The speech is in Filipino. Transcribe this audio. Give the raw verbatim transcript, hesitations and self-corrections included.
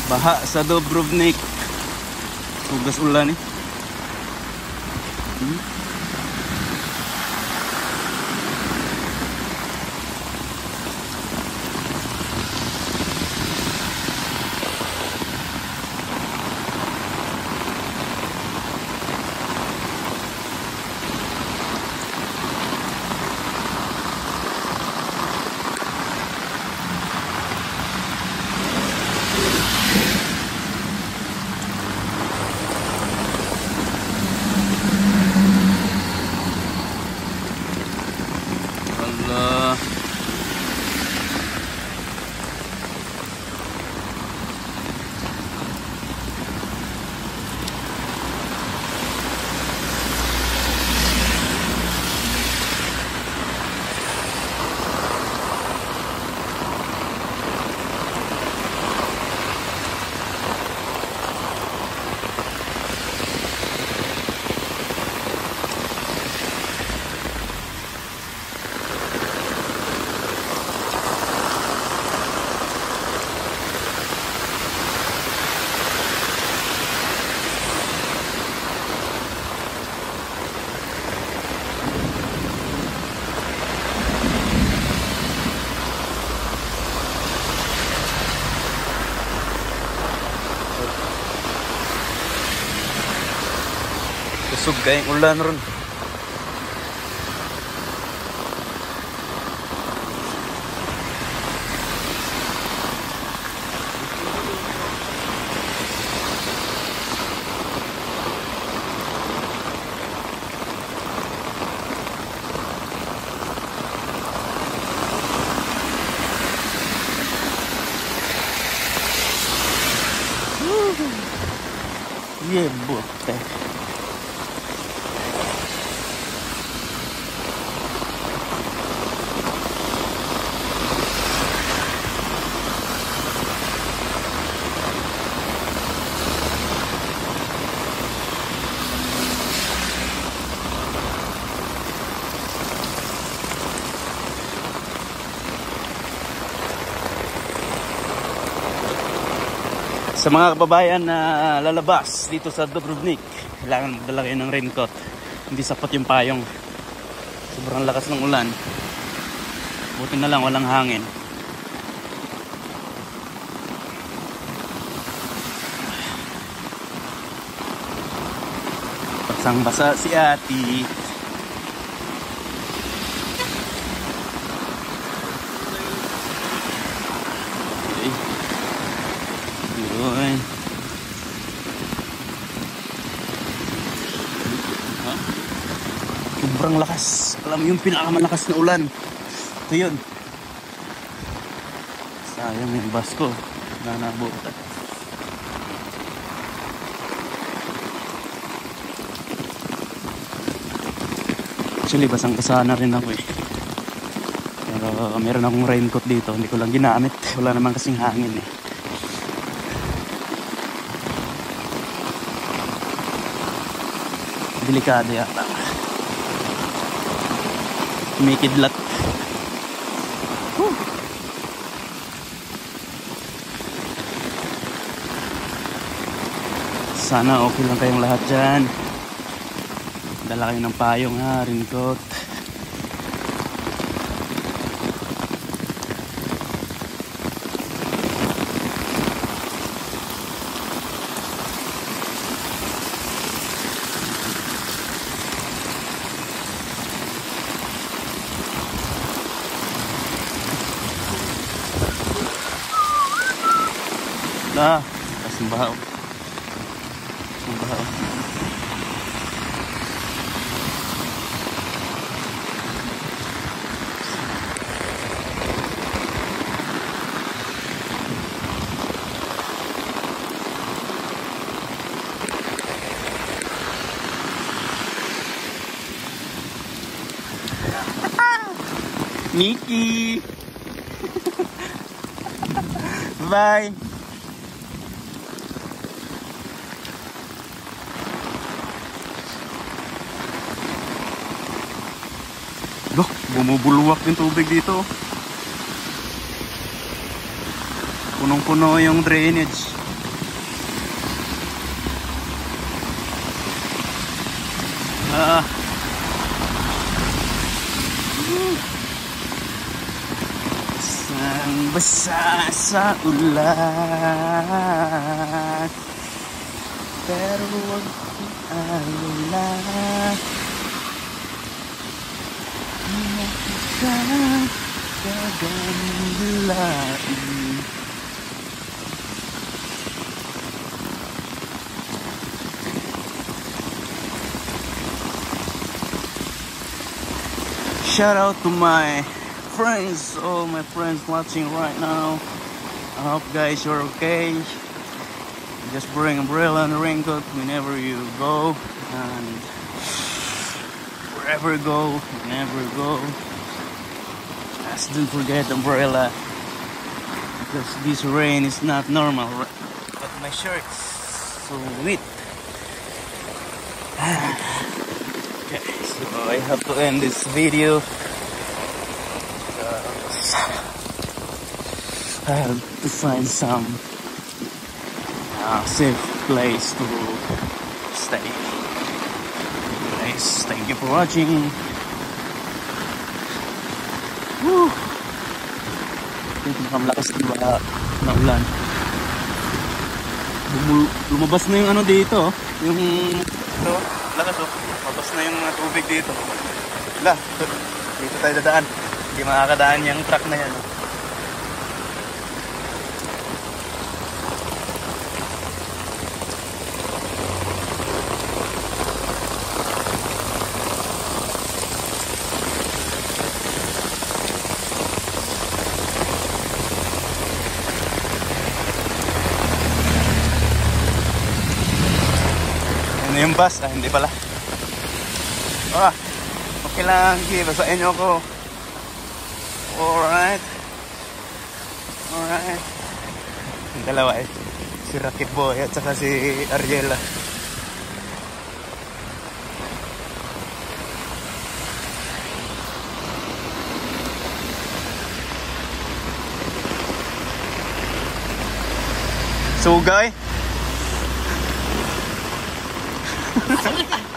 Baha sa Dubrovnik. Tugas ulan eh. Hmm? Kusog kayong ulan ron. Yeah, bote. Sa mga kababayan na lalabas dito sa Dubrovnik, kailangan magdala kayo ng raincoat. Hindi sapat yung payong. Sobrang lakas ng ulan. Buti na lang walang hangin. Basang basa si ati. Yun. Sobrang lakas. Alam mo yung pinakamalakas na ulan. Ito yun. Sayang yung bus ko. Nanabutan. Actually, basang basa na rin ako eh. Pero meron akong raincoat dito. Hindi ko lang ginamit. Wala naman kasing hangin eh. Delikado yata. May kidlat. Whew. Sana okay lang kayong lahat dyan. Dala kayo ng payong ha, raincoat. Ah, kasimbahaw. Kasimbahaw. Nikki. Bye. Loh, bumubulwak yung tubig dito. Punong-puno yung drainage. Ah. Basa sa ulan, pero huwag alala, hindi ka gagamilain. Shout out to my friends, all my friends watching right now. I hope guys you're okay. Just bring umbrella and raincoat whenever you go, and wherever you go, whenever you go, just don't forget umbrella, because this rain is not normal. But my shirt's so wet. Okay, so I have to end this video. I have to find some uh, safe place to stay. Guys, thank you for watching. Woo! Ito nakamalakas na ba na ulan. Bumul lumabas na yung ano dito, yung ito, lakas oh. Lumabas na yung uh, tubig dito. Wala, dito tayo dadaan. Hindi makakadaan yung truck na yan. Oh. Ano yung bus? Ah, hindi pala. Ah, okay lang. Okay, basahin nyo ako. Alright. Alright. Yung dalawa eh. Si Rocket Boy at saka si Ariela. Sugay.